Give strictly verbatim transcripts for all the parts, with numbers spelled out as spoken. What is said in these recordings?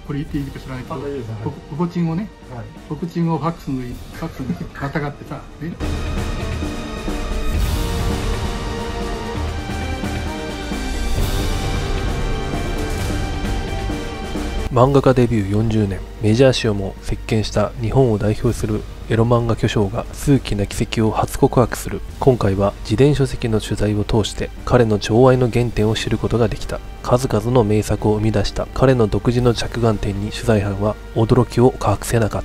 これ言っていいか知らないけど、 あ、大丈夫です。はいポポコチンをね、 はいポコチンをファックスにファックスにまたがってさ、ね、 漫画家デビューよんじゅうねん、メジャー誌をも席巻した日本を代表するエロ漫画巨匠が数奇な奇跡を初告白する。今回は自伝書籍の取材を通して彼の寵愛の原点を知ることができた。数々の名作を生み出した彼の独自の着眼点に取材班は驚きを隠せなかった。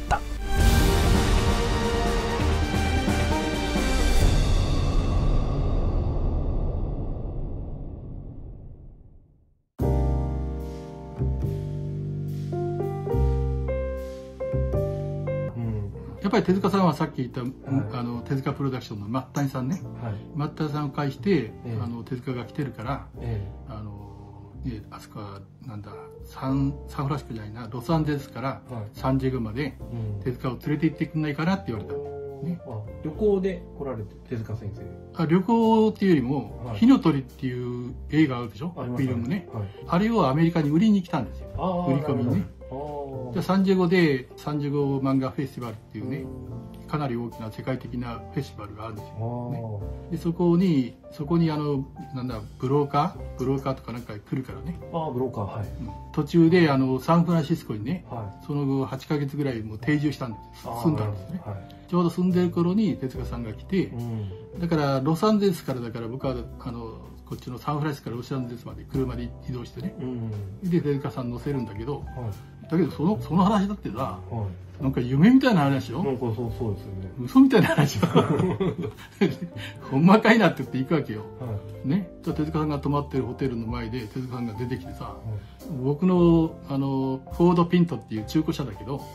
やっぱり手塚さんはさっき言った、 はい、 あの手塚プロダクションの松谷さんね、 はい、 松谷さんを介して、 ええ、 あの手塚が来てるから、 ええ、 あのね、あそこはなんだサンサンフランシスコじゃないな、ロサンゼルスから、はい、サンジェゴまで手塚を連れて行ってくんないかなって言われた、ね、 あ、旅行で来られて手塚先生。 あ、旅行っていうよりも「はい、火の鳥」っていう映画あるでしょ、フィルムね、はい、あれをアメリカに売りに来たんですよ、売り込みにね。でサンジェゴでサンジェゴ漫画フェスティバルっていうね、かなり大きな世界的なフェスティバルがあるんですよ、ね、でそこにそこにあのなんだブローカーブローカーとかなんか来るからね。 ああ、ブローカー、はい、 うん、途中であのサンフランシスコにね、はい、その後はちかげつぐらいもう定住したんです住んだんですね、はい、ちょうど住んでる頃に手塚さんが来て、うん、だからロサンゼルスからだから僕はあのこっちのサンフランシスコからロサンゼルスまで車で移動してね、うん、で手塚さん乗せるんだけど、はい、だけどそのその話だってさ、はい、なんか夢みたいな話よ。 なんかそうそうですよね。 嘘みたいな話よ。ほんまかいなって言って行くわけよ。はい、ね。手塚さんが泊まってるホテルの前で手塚さんが出てきてさ、はい、僕のあのフォードピントっていう中古車だけど、はい、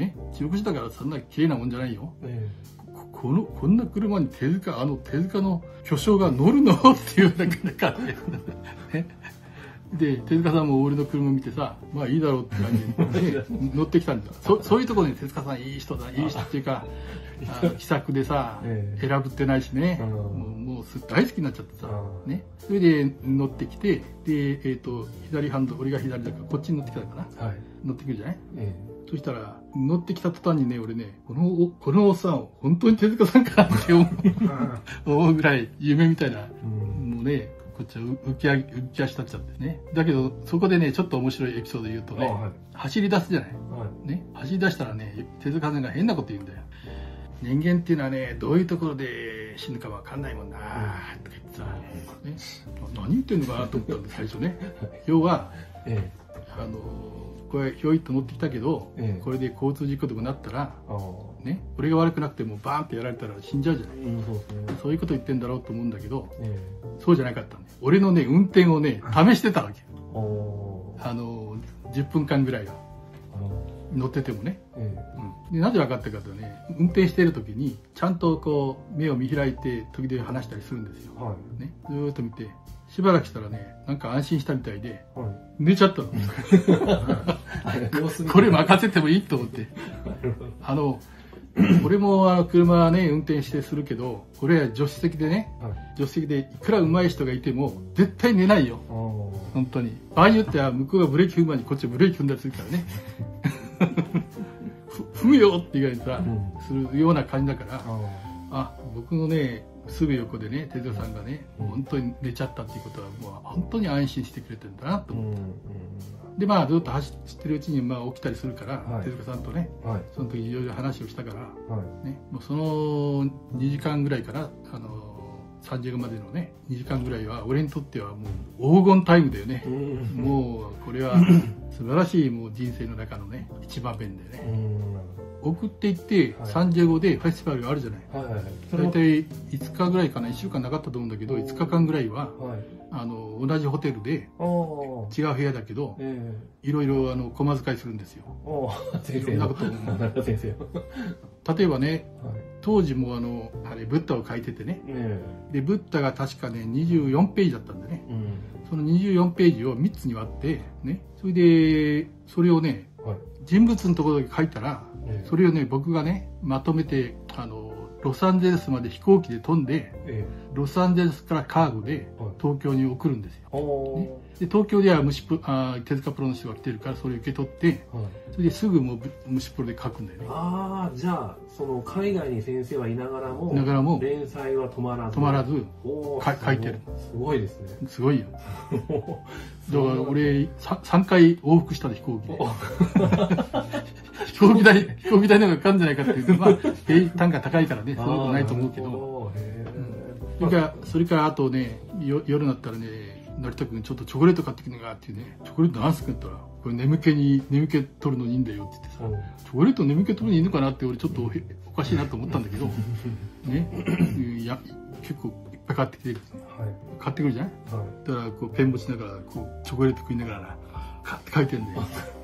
ね、中古車だからそんな綺麗なもんじゃないよ。えーこのこんな車に手塚あの手塚の巨匠が乗るのっていうなんか感じで、手塚さんも俺の車見てさ、まあいいだろうって感じで乗ってきたんだ。そそういうところに手塚さんいい人だ、いい人っていうか気さくでさ、選ぶってないしね、もうもう大好きになっちゃってさ、ね、それで乗ってきて、で、えーと左ハンド俺が左だからこっちに乗ってきたかな、はい、乗ってくるじゃない、ええ、そしたら乗ってきた途端にね、俺ね、このおこのおっさんを本当に手塚さんかなって思う思うぐらい夢みたいな、うん、もうね、こっちは浮き上げ浮き足立っちゃってね。だけどそこでね、ちょっと面白いエピソード言うとね、はい、走り出すじゃない、はい、ね、走り出したらね、手塚さんが変なこと言うんだよ。人間っていうのはね、どういうところで死ぬかわかんないもんなーとか言ってさ、ね、何言ってんのかなと思ったんで最初ね。要は、ええ、あのこれひょいっと乗ってきたけど、ええ、これで交通事故とかなったら、ね、俺が悪くなくてもバーンってやられたら死んじゃうじゃない、うん、そうですね、そういうこと言ってんだろうと思うんだけど、ええ、そうじゃなかったんだよ。俺のね運転をね試してたわけ。あのじゅっぷんかんぐらいは乗っててもね、ええ、うん、でなぜ分かったかとね、運転してる時にちゃんとこう目を見開いて時々話したりするんですよ、はい、ね、ずーっと見てしばらくしたらね、なんか安心したみたいで、はい、寝ちゃったの。これ任せてもいいと思って。あの、俺もあの車はね、運転してするけど、俺は助手席でね、はい、助手席でいくら上手い人がいても、絶対寝ないよ。本当に。場合によっては向こうがブレーキ踏む前にこっちブレーキ踏んだりするからね。踏むよって言われたら、するような感じだから、あ、僕のね、すぐ横でね、手塚さんがね、うん、本当に寝ちゃったっていうことはもう本当に安心してくれてるんだなと思って、うんうん、でまあずっと走ってるうちにまあ起きたりするから、はい、手塚さんとね、はい、その時いろいろ話をしたから、はい、ね、もうそのにじかんぐらいからあのサンジェゴまでのねにじかんぐらいは俺にとってはもう黄金タイムだよね、うん、もうこれは素晴らしいもう人生の中のね一場面でね、うん、送っていって、はい、サンジェゴでフェスティバルがあるじゃない、はいはいはい、大体いつかぐらいかな、いっしゅうかんなかったと思うんだけどいつかかんぐらいは、はい、あの同じホテルで違う部屋だけど、えー、いろいろあの小間遣いするんですよ。いろんなことを先生例えばね、はい、当時もあのあれブッダを書いててね、えー、でブッダが確かねにじゅうよんページだったんでね、うん、そのにじゅうよんページをみっつに割ってね、それでそれをね、はい、人物のところだけ書いたら、えー、それをね僕がねまとめてあのロサンゼルスまで飛行機で飛んで、 えロサンゼルスからカーゴではい東京に送るんですよ。 おねで東京では虫プあ手塚プロの人が来てるからそれを受け取ってはい、 それですぐもうぶ虫プロで書くんだよね。 ああ、じゃあその海外に先生はいながらもいながらも連載は止まらず止まらずおーか書いてる。 すごいですね。 すごいよ。だから俺ささんかい往復したで飛行機で。飛行機代飛行機代の方がかかるんじゃないかっていうと、まあ平単価高いからねそんなことないと思うけど。 ど。へそれからそれからあとねよ夜になったらね成田君ちょっとチョコレート買ってきながらっていうね、チョコレート何すかって言ったらこれ眠気に眠気取るのにいいんだよって言ってさ、 ーチョコレート眠気取るのにいいのかなって俺ちょっとおおかしいなと思ったんだけどねいや結構いっぱい買ってきてはい買ってくるじゃん。 はいだからこうペン持ちながらこうチョコレート食いながら買って書いてんだよ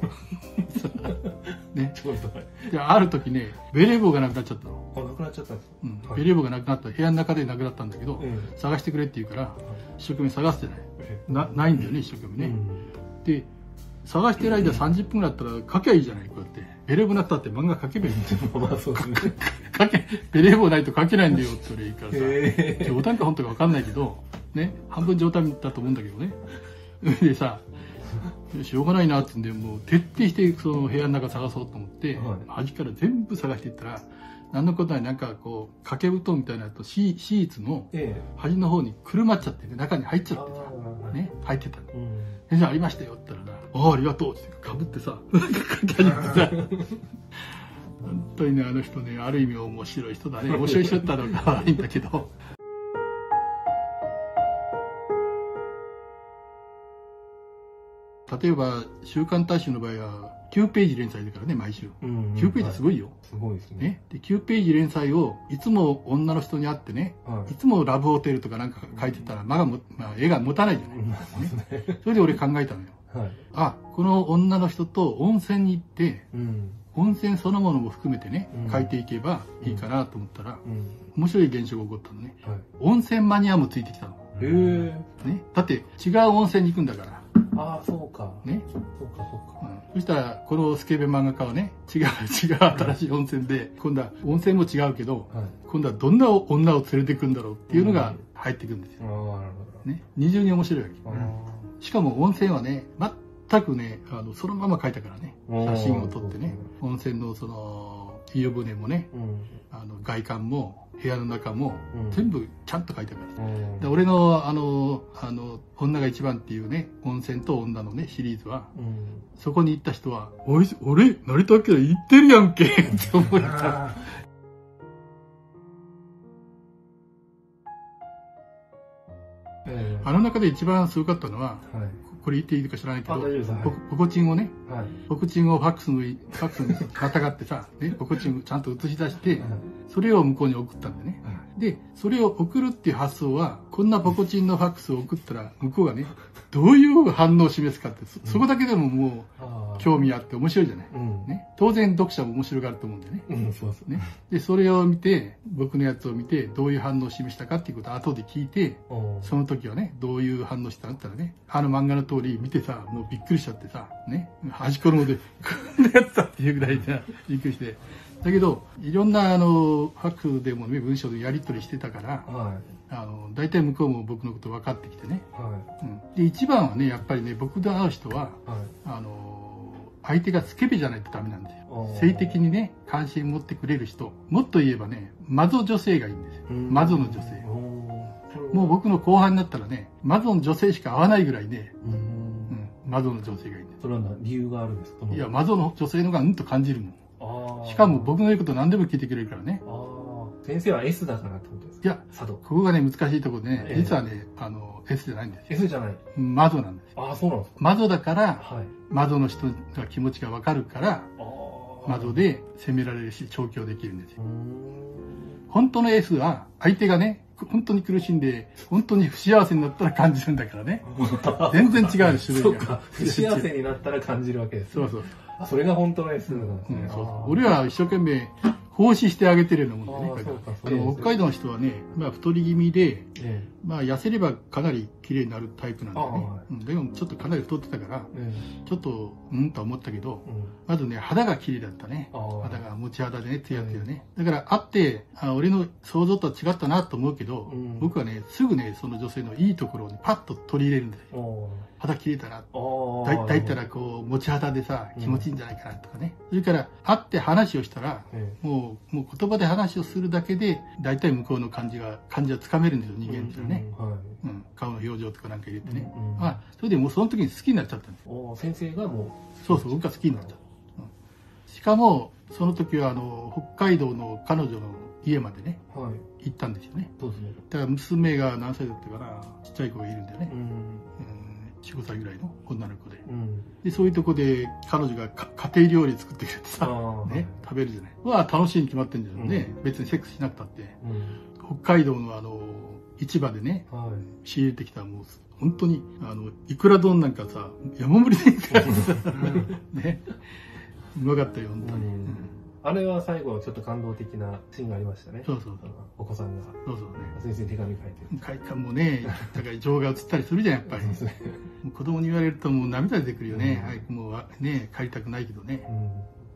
ね。 ちょっとはいである時ねベレー帽がなくなっちゃったの、 あ、なくなっちゃったんですか。 うんはいベレー帽がなくなった部屋の中でなくなったんだけど、 え探してくれって言うから一生懸命探すじゃない。 えなないんだよね一生懸命ね、 うんで探してる間さんじゅっぷんぐらいだったら書けばいいじゃない。こうやってベレー帽なったって漫画書けばいいんですよまあそうですね。 書けベレー帽ないと書けないんだよって俺言うからさ、 へえ冗談か本当か分かんないけどね半分冗談だと思うんだけどねでさしょうがないなってんでもう徹底してその部屋の中探そうと思って、 はい端から全部探していったら何のことないなんかこう掛け布団みたいなやつとシシーツのえ端の方にくるまっちゃってね中に入っちえあゃってさーね入ってたの。 うん先生ありましたよって言ったらな「ああありがとう」ってかぶってさ書き始めてさ本当にねあの人ねある意味面白い人だね面白い人だったのが悪いんだけど例えば「週刊大衆」の場合はきゅうページ連載だからね毎週うんきゅうページすごいよ、 すごいですね。 ね、できゅうページ連載をいつも女の人に会ってねはいいつもラブホテルとかなんか書いてたら間がも、まあ、絵が持たないじゃない、ね、それで俺考えたのよ。 はい。 あこの女の人と温泉に行ってうん温泉そのものも含めてね、 うん書いていけばいいかなと思ったら、 うん面白い現象が起こったのね。 はい。 温泉マニアもついてきたの、 へえ。 ね、だって違う温泉に行くんだからああ、そうか。 ね、 そうか、そうか。 うん、そしたらこのスケベ漫画家はね違う違う新しい温泉で今度は温泉も違うけどはい。 今度はどんな女を連れてくんだろうっていうのが入ってくるんですよ、 ああ、なるほど。 ね、二重に面白いわけ、 あしかも温泉はね全くねあのそのまま描いたからねー写真を撮ってね温泉のその湯船もねうん。 あの外観も部屋の中もうん全部ちゃんと描いてから、 うんで俺のあのあの「女が一番」っていうね温泉と女のねシリーズはうん。 そこに行った人は「おい俺成田明行ってるやんけ」って思ったあーええあの中で一番すごかったのははい。 これ言っていいか知らないけどあ大丈夫ですはいポポコチンをねはい。 ポコチンをファックスの上ファックスにまたがってさ、ね、ポコチンをちゃんと写し出してはいそれを向こうに送ったんだよね。でそれを送るっていう発想はこんなポコチンのファックスを送ったら向こうがねどういう反応を示すかって そ, そこだけでももあーう興味あって面白いじゃない、 うん。 ね、当然読者も面白がると思うんだよね。 うん、そうですね。 ねでそれを見て僕のやつを見てどういう反応を示したかっていうことを後で聞いてうんその時はねどういう反応したんだったらねあの漫画の通り見てさもうびっくりしちゃってさね端っこの方でこんなやつだっていうぐらいでびっくりしてだけどいろんなあのファックスでもね文章でやり取りしてたからはい。 あの大体向こうも僕のこと分かってきてね、 はうん、で一番はねやっぱりね僕と会う人はいはい。 あの相手がスケベじゃないとダメなんですよあー性的にね関心持ってくれる人もっと言えばね魔女女性がいいんですようん魔女の女性もう僕の後半になったらね魔女の女性しか会わないぐらいね、 うん。 うん、魔女の女性がいいんでそれはな理由があるんですか。 すいや魔女の女性のがうんと感じるもんあーしかも僕の言うこと何でも聞いてくれるからねああ。先生は S だからってことですか。 いや佐渡。 ここがね難しいところでねええ実はねあの S じゃないんですよ S じゃない。 魔女なんですよああ、そうなんですか。 魔女だからはい。 魔女の人が気持ちが分かるからああ。 魔女で責められるし調教できるんですようーん。 本当の S は相手がね本当に苦しんで本当に不幸せになったら感じるんだからね全然違う種類がそうか。不幸せになったら感じるわけです。 そうそう、 あ、それが本当の S なんですね。 うん、そうそうあー俺は一生懸命奉仕してあげてるようなもんでね。 あーそうかあの北海道の人はね、まあ太り気味で、 えまあ痩せればかなり綺麗になるタイプなんだよね。 あーはいうんでもちょっとかなり太ってたから、 ええちょっとうんとは思ったけど、 えうんまずね肌が綺麗だったね。 あー肌が持ち肌でね、ツヤツヤね。だから会ってあ俺の想像とは違ったなと思うけど、 うん僕はねすぐねその女性のいいところをねパッと取り入れるんですよ。 お肌綺麗だな。 ーあだいだいたらこう持ち肌でさ気持ちいいんじゃないかなとかね。それから会って話をしたら。 えもう、もう言葉で話をするだけで、大体向こうの感じが、感じはつかめるんですよ、人間っていうのはね。 うんはいうん、顔の表情とかなんか入れてね。 うんうんあ、それでもうその時に好きになっちゃったんですよ。 お先生がもそうそう、僕が好きになっちゃった。うん、しかも、その時は、あの、北海道の彼女の家までね、 うはい行ったんですよね。 そうですねだから娘が何歳だったかな、ちっちゃい子がいるんだよね。 うんうん、よん、ごさいぐらいの女の子で。 うんで、そういうとこで彼女がか家庭料理作ってくれてあさ、 ーね、食べるじゃない。まあ楽しいに決まってんだよね。別にセックスしなくたって。 うん北海道のあの、市場でね、 はい仕入れてきたもう、本当に、あの、いくら丼なんかさ、山盛りでいくらさ、ね。うまかったよ、本当に。 うんあれは最後ちょっと感動的なシーンがありましたね。 そうそうそう。 お子さんがそうそうね。 先生に手紙書いてる。 快感もね、だから情が映ったりするじゃん、やっぱり。 そうですね。 もう子供に言われるともう涙出てくるよね。 うん早くもうね、帰りたくないけどね。 うん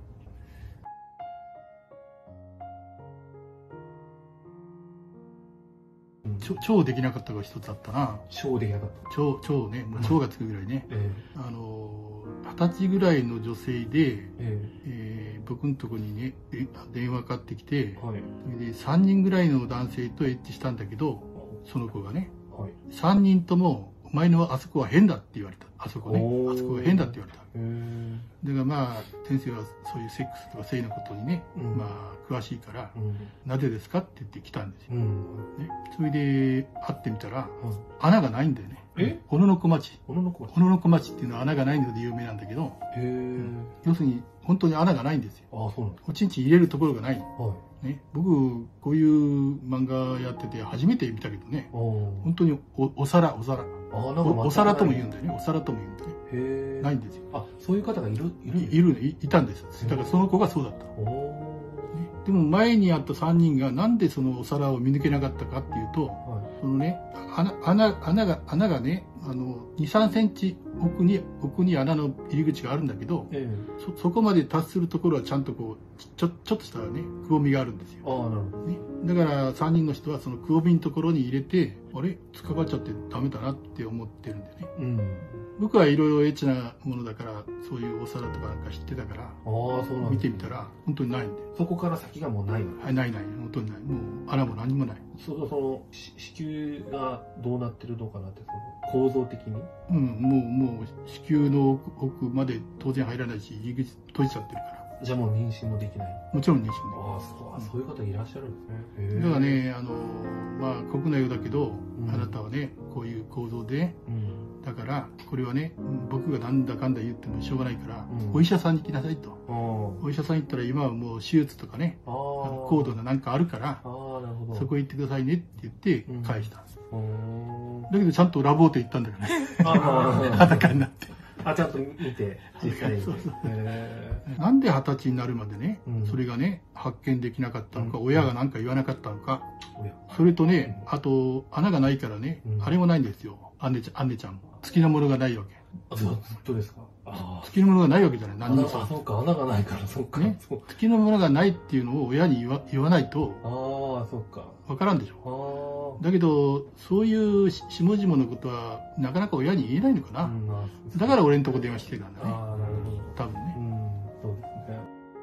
超超できなかったのが一つあったな。 ショーできなかった。 超、超ね、もう超がつくぐらいね。 えあの、二十歳ぐらいの女性で、 えええー僕のとこにね、で電話かかってきてえ、はいそれでさんにんぐらいの男性とエッチしたんだけど、その子がね、 はい。 さんにんとも、お前のあそこは変だって言われた。あそこねお。ーあそこが変だって言われた。 へえだからまあ、先生はそういうセックスとか性のことにね、 うんまあ、詳しいから、 うんなぜですかって言って来たんですよ。 うんね、それで、会ってみたら、 はい穴がないんだよね。 え小野の小町。 小野の子。 小野の小町っていうのは穴がないので有名なんだけど、 へえ要するに本当に穴がないんですよ。 ああそうなんだ。 おちんちん入れるところがない。 はい。 ね、僕、こういう漫画やってて初めて見たけどね、 おお。 本当におお皿、お皿。 あなんかおお皿とも言うんだ。 だよね。お皿とも言うんだよね。 へえ。 ないんですよ。 あそういう方がいるいるんですいいるねいいたんです。だからその子がそうだった。 おお。 ねでも前にあったさんにんがなんでそのお皿を見抜けなかったかっていうと、 はそのね、穴、穴、穴が、穴がね、あの、に、さんセンチ奥に、奥に穴の入り口があるんだけど、 い。えそ、そこまで達するところはちゃんとこう、ちょ、ちょっとしたね、くぼみがあるんですよ。 え。ああなるほど。 ね。だからさんにんの人はそのくぼみのところに入れて、あれ突っかかっちゃってダメだなって思ってるんだよね。 うん。 僕はいろいろエッチなものだから、そういうお皿とかなんか知ってたから、 ああそうなんだ。 見てみたら、本当にないんで。 そこから先がもうないわけ。 はい、ないない、本当にない。もう穴も何もない。 そのそのし子宮がどうなってるのかなってその構造的に。 うん、もう、もう、子宮の奥奥まで当然入らないし、入り口閉じちゃってるから。 じゃあもう妊娠もできない。 もちろん妊娠ああそうあそういう方いらっしゃるんですね。 ね。だからね、あの、まあ、国内だけど、 うんあなたはね、こういう構造で、 うん。 だから、これはね、うん僕がなんだかんだ言ってもしょうがないから、 うんお医者さんに来なさいと。 ああ。 お医者さん行ったら今はもう手術とかね、 ああ。 高度ななんかあるから、 ああなるほど。 そこ行ってくださいねって言ってうん返したんです。 うーん。 だけどちゃんとラボーテ行ったんだよね。 ああ。 裸になって。 あちゃんと見て実際に。 そうそうへなんで二十歳になるまでね、 うんそれがね、発見できなかったのか、 うん親が何か言わなかったのか、 え。おや。 それとね、あと、穴がないからね、 うんあれもないんですよ。アンネちゃん、アンネちゃんも。月のものがないわけ。 あそうどうですか。あ月のものがないわけじゃない、 あ。 何もさ。 穴あそうか穴がないからそっか。 ねそう月のものがないっていうのを親に言わ言わないとああそっか。 わからんでしょ。 ああ。 だけど、そういうし下々のことは、なかなか親に言えないのかな。 うんまあだから俺のとこ電話してたんだね。 ああなるほど。 多分ね。 うんそうですね。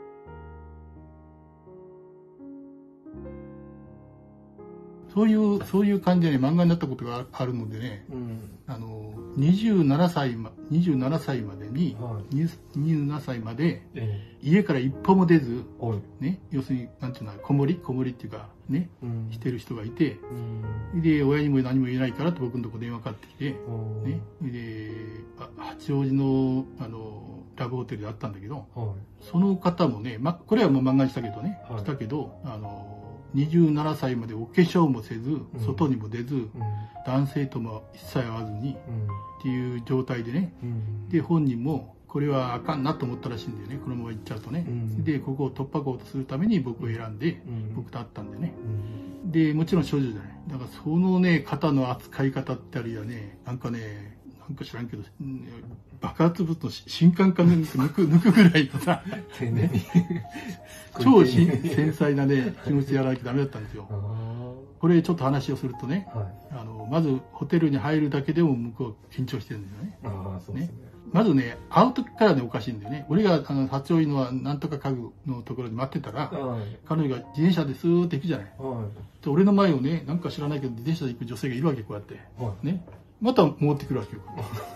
そういう、そういう感じでね、漫画になったことがあるのでね、 うん。 あの、にじゅうななさいま、にじゅうななさいまでに、 はい。 にじゅうななさいまでえ家から一歩も出ず、 え。はい。 ね、要するに、なんていうの、子守り子守りっていうか、ね、 うん。 してる人がいて、 うん。 で、親にも何も言えないからって僕のとこ電話かかってきて、 うんね、で、あ八王子の、あの、ラブホテルであったんだけど、 はその方もね、ま、これはもう漫画にしたけどね、 はいしたけど、あの、にじゅうななさいまでお化粧もせず、外にも出ず、 い。うん。 男性とも一切会わずに、 うん。 っていう状態でね、 うん。 で、本人もこれはあかんなと思ったらしいんだよね、このまま行っちゃうとね、 うん、 でここを突破口とするために僕を選んで、うん、僕と会ったんでね、 うん、 でもちろん少女じゃない、だからそのね肩の扱い方ってあるいはね、なんかねなんか知らんけど、うん、爆発物の新刊か抜く抜くぐらいのさ丁寧に超繊細なね気持ちでやらなきゃダメだったんですよ。これちょっと話をするとね、はい、あのまずホテルに入るだけでも向こうは緊張してるんですよね。 あそうですね。 まずね会う時からねおかしいんだよね。俺があの八王子のなんとか家具のところに待ってたら、はい、彼女が自転車でスーッと行くじゃない、はい、で俺の前をねなんか知らないけど自転車で行く女性がいるわけ、こうやって、はい、ね、また戻ってくるわけよ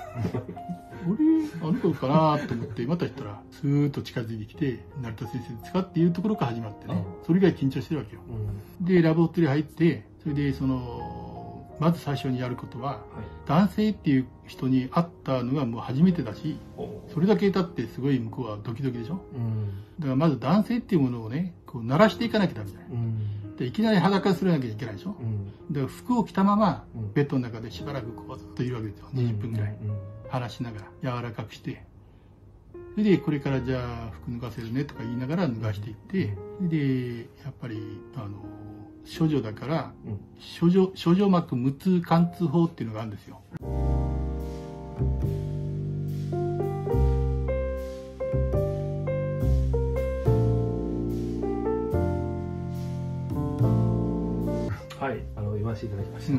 俺あの子かなと思ってまた行ったらスーッと近づいてきて「成田先生ですか?」っていうところから始まってね、それぐらい緊張してるわけよ、うん、でラボホテル入ってそれでそのまず最初にやることは、はい、男性っていう人に会ったのがもう初めてだし、それだけ経ってすごい向こうはドキドキでしょ、うん、だからまず男性っていうものをねこう慣らしていかなきゃダメじゃない、うん、でいきなり裸にするなきゃいけないでしょ、うん、だから服を着たままベッドの中でしばらくこうずっといるわけですよ、にじゅっぷんぐらい話しながら柔らかくして、それでこれからじゃあ服脱がせるねとか言いながら脱がしていって、でやっぱりあの処女だから、うん、処女処女膜無痛貫通法っていうのがあるんですよ。 はい、あの言わせていただきました。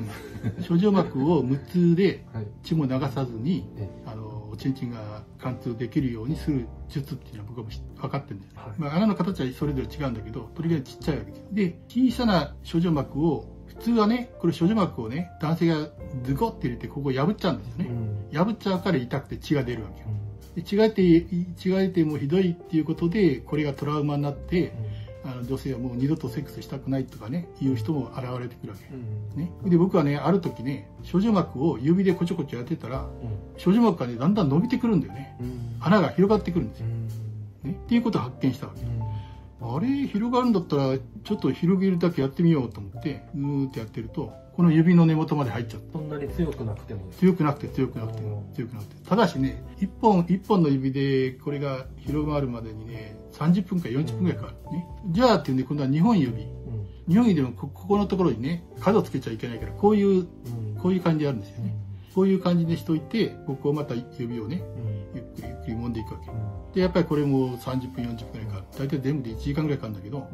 うん、処女膜を無痛で血も流さずに、はい、あのおちんちんが貫通できるようにする術っていうのは僕は分かってるんです、はい、まあ、穴の形はそれぞれ違うんだけどとりあえずちっちゃいわけです。で小さな処女膜を普通はねこれ処女膜をね男性がズコって入れてここ破っちゃうんですよね、うん、破っちゃうから痛くて血が出るわけよ、うん、で血が出て血が出てもひどいっていうことでこれがトラウマになって、うん、あの女性はもう二度とセックスしたくないとかねいう人も現れてくるわけ、うんね、で僕はねある時ね処女膜を指でこちょこちょやってたら、うん、処女膜がねだんだん伸びてくるんだよね、うん、穴が広がってくるんですよ、うん、ね、っていうことを発見したわけ、うん、あれ広がるんだったらちょっと広げるだけやってみようと思ってうーってやってるとこの指の根元まで入っちゃった。 そんなに強くなくても強くなくて強くなくて強くなくてただしね一本一本の指でこれが広がるまでにねさんじゅっぷんかよんじゅっぷんぐらいかかる、ね、じゃあっていうんで今度はにほん指、うん、にほん指でも こ, ここのところにね角つけちゃいけないからこういう、うん、こういう感じでやるんですよね、うん、こういう感じでしといてここをまた指をね、うん、ゆっくりゆっくり揉んでいくわけ、うん、でやっぱりこれもさんじゅっぷんよんじゅっぷんぐらいかかる、大体全部でいちじかんぐらいかかるんだけど、うん、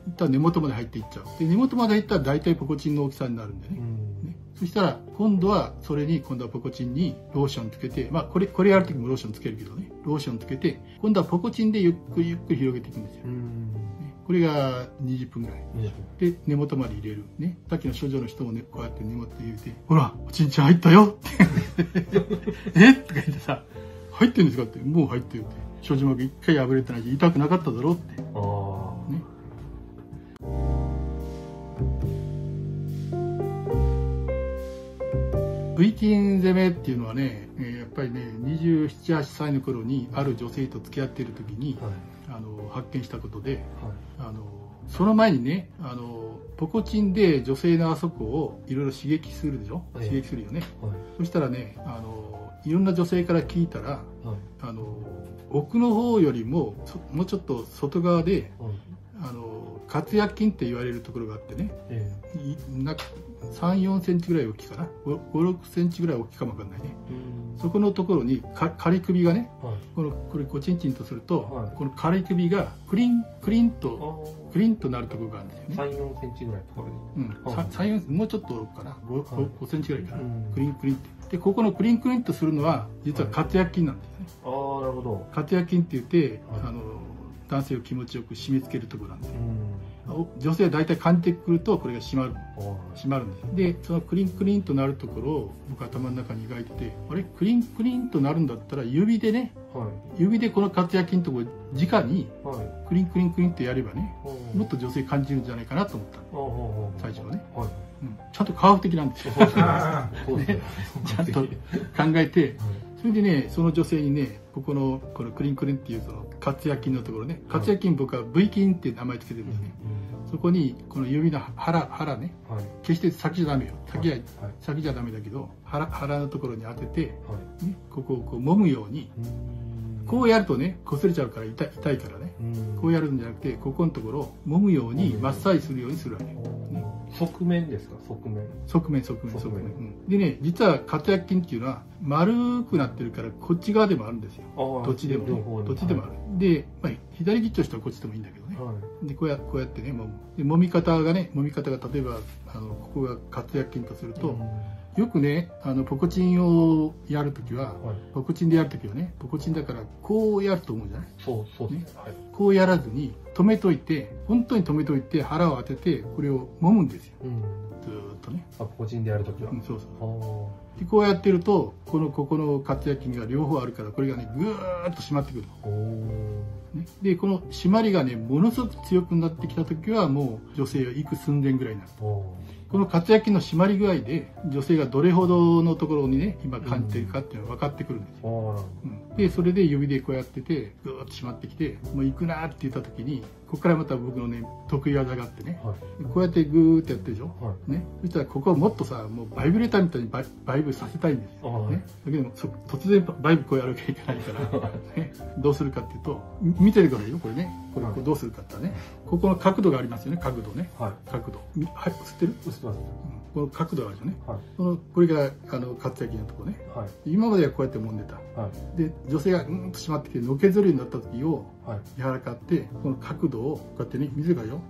一旦根元まで入っていっちゃう。で根元まで入ったら大体ポコチンの大きさになるんでね、うんね、そしたら今度はそれに今度はポコチンにローションつけて、まあこれこれやる時もローションつけるけどね、ローションつけて今度はポコチンでゆっくりゆっくり広げていくんですよ、うんね、これがにじゅっぷんぐらい、うん、で根元まで入れるね、さっきの処女の人もねこうやって根元入れてほらおちんちん入ったよってえとか言ってさ入ってるんですかって、もう入ってるって、処女膜一回破れてないし痛くなかっただろうって、あ、ね、V 筋攻めっていうのはね、えー、やっぱりねにじゅうなな、はっさいの頃にある女性と付き合っている時に、はい、あの発見したことで、はい、あのその前にねあのポコチンで女性のあそこをいろいろ刺激するでしょ、はい、刺激するよね、はい、そしたらねあのいろんな女性から聞いたら、はい、あの奥の方よりももうちょっと外側で、はい、あの括約筋って言われるところがあってね、えー、なさん、よんセンチぐらい大きいかな、ご、ろくセンチぐらい大きいかもわかんないね、そこのところにか仮首がね、はい、このこれこうチンチンとすると、はい、この仮首がクリンクリンとクリンとなるところがあるんですよね。 さん、よんセンチぐらいのところに、うん、さん、よんもうちょっとかな、ご、ごセンチぐらいかな、クリンクリンって。でここのクリンクリンとするのは実は括約筋なんですよね、 はい、ああなるほど。 括約筋って言って、はい、あの男性を気持ちよく締め付けるところなんですよ、うん、女性は大体感じてくるとこれが締まる締まるんですよ。でそのクリンクリンとなるところを僕頭の中に描いてて、あれクリンクリンとなるんだったら指でね、はい、指でこの括約筋のところ直にクリンクリンクリンとやればね、はい、もっと女性感じるんじゃないかなと思った最初はね、はい、うん、ちゃんと科学的なんですよね、ちゃんと考えて、それでねその女性にねここのこのクリンクリンっていうその括約筋のところね、括約筋僕は V 筋って名前つけてるんですね、うん、そこにこの指の腹腹ね、はい、決して先じゃダメよ、先は、はい、先じゃダメだけど腹腹のところに当てて、はい、ね、ここをこう揉むようにこうやるとね擦れちゃうから痛い、痛いからね、こうやるんじゃなくてここのところを揉むようにマッサージするようにするわけ、ね、 側面ですか？側面側面側面側面、うん、でね実は括約筋っていうのは丸くなってるからこっち側でもあるんですよ。どっちでも、ね、どっちでもある、はい、で、まあ、左利きとしてはこっちでもいいんだけどね、はい、でこうやこうやってね揉む。で揉み方がね揉み方が例えばあのここが括約筋とすると、うん、よくねあのポコチンをやるときは、はい、ポコチンでやるときはねポコチンだからこうやると思うじゃない。 そうそうですね、はい、 こうやらずに止めといて本当に止めといて腹を当ててこれを揉むんですよ、うん、ずーっとね。 あポコチンでやるときは、 うん、そうそう。でこうやってるとこのここの括約筋が両方あるからこれがねぐーっと締まってくるの、ね、でこの締まりがねものすごく強くなってきた時はもう女性は幾寸前ぐらいになる。この括約筋の締まり具合で女性がどれほどのところにね今感じているかっていうのが分かってくるんですよ、うん、でそれで指でこうやっててぐーっと締まってきてもう行くなって言った時にここからまた僕のね得意技があってね、はい、こうやってグーってやってるでしょ、はい、ね、そしたらここをもっとさもうバイブレーターみたいにバイ、バイブさせたいんですよ、はい、ね、だけども突然バイブこうやるわけいかないから、ね、どうするかっていうと見てるからいいよこれねこれこうどうするかってねここの角度がありますよね角度ね、はい、角度はい映ってる映ってます、うん、この角度があるでしょね、はい、このこれがあの括約筋のところね、はい、今まではこうやって揉んでた、はい、で女性がうんと締まってきてのけぞるようになった時を柔らかってこの角度をこうやってね見せるからよ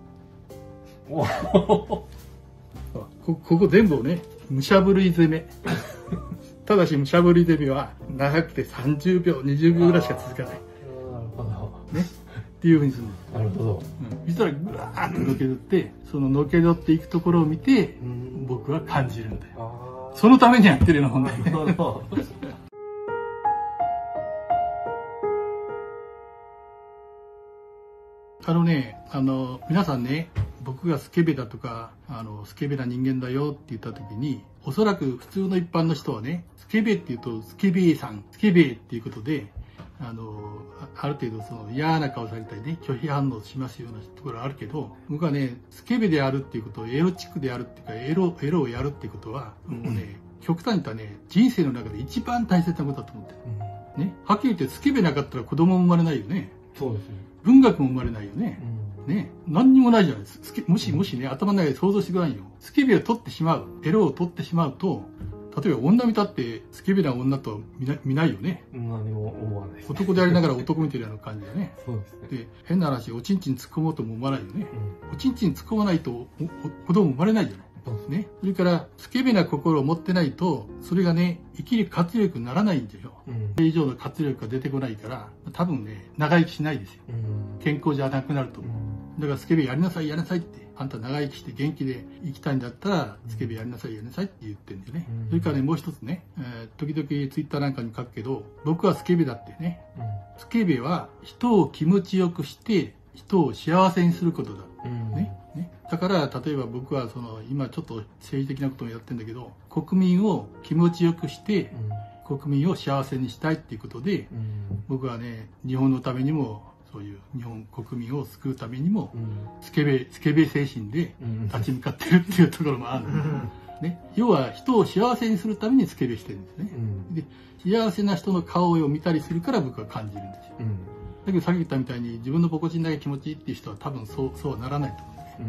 こ, ここ全部をねむしゃぶり攻めただしむしゃぶり攻めは長くてさんじゅうびょうにじゅうびょうぐらいしか続かないねっていうふうにするんです。 なるほど。 そしたらぐわーっとのけぞってそののけぞっていくところを見て僕は感じるんだよ。そのためにやってるような本だよね。あのね、あの皆さんね、僕がスケベだとかあのスケベな人間だよって言った時におそらく普通の一般の人はねスケベって言うとスケベさんスケベっていうことであのある程度その嫌な顔されたりね拒否反応しますようなところあるけど僕はねスケベであるっていうことをエロチックであるっていうかエロエロをやるっていうことはもうね極端に言ったらね人生の中で一番大切なことだと思ってる、うん、ねはっきり言ってスケベなかったら子供も生まれないよね。 そうですね。 文学も生まれないよね、うん、ね何にもないじゃないですか。もしもしね頭の中で想像してくださいよ。スケベを取ってしまうエロを取ってしまうと例えば女見たってスケベな女と見 な, 見ないよね。 何も思わない。 男でありながら男見てるような感じだね。 そうですね。 で変な話おちんちん突っ込もうとも思わないよね、うん、おちんちん突っ込まないと子供生まれないじゃない、うん、ね。それからスケベな心を持ってないとそれがね生きる活力にならないんでしょ、うん、それ以上の活力が出てこないから多分ね長生きしないですよ、うん、健康じゃなくなると思う、うん、だからスケベやりなさいやりなさいってあんた長生きして元気で生きたいんだったらスケベやりなさいやりなさいって言ってるんだよね、うん、それからねもう一つね、えー、時々ツイッターなんかに書くけど僕はスケベだってね、うん、スケベは人を気持ちよくして人を幸せにすることだ、うんねね、だから例えば僕はその今ちょっと政治的なことをやってるんだけど国民を気持ちよくして、うん、国民を幸せにしたいっていうことで、うん、僕はね日本のためにもそういう日本国民を救うためにも、うん、スケベスケベ精神で立ち向かってるっていうところもある、うんね、要は人を幸せにするためにスケベしてるんですね、うん、で幸せな人の顔を見たりするから僕は感じるんですよ、うん、だけどさっき言ったみたいに自分のポコチンだけ気持ちいいっていう人は多分そうそうはならないと思うんですね、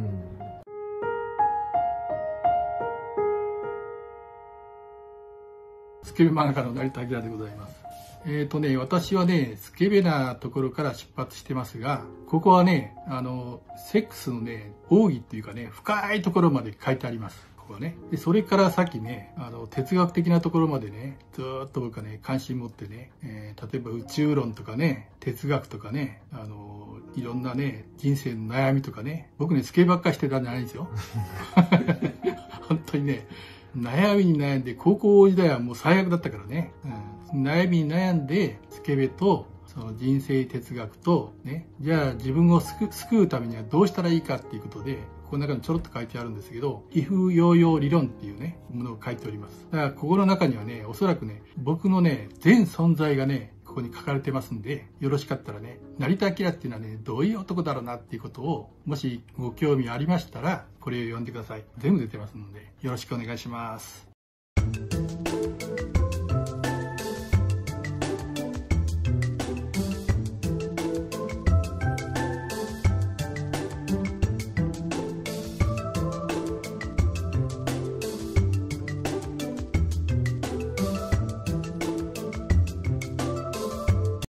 うん、スケベ漫画家の成田明でございます。えーとね、私はね、スケベなところから出発してますが、ここはね、あの、セックスのね、奥義っていうかね、深いところまで書いてあります。ここはね。で、それから先ね、あの、哲学的なところまでね、ずーっと僕はね、関心持ってね、えー、例えば宇宙論とかね、哲学とかね、あの、いろんなね、人生の悩みとかね、僕ね、スケベばっかりしてたんじゃないんですよ。本当にね、悩みに悩んで高校時代はもう最悪だったからね、うん、悩みに悩んでスケベとその人生哲学とねじゃあ自分を救 う, 救うためにはどうしたらいいかっていうことでこの中にちょろっと書いてあるんですけど威風揚々理論っていうねものを書いております。だからここの中にはねおそらくね僕のね全存在がねここに書かれてますんでよろしかったらね成田明っていうのはねどういう男だろうなっていうことをもしご興味ありましたらこれを読んでください。全部出てますのでよろしくお願いします。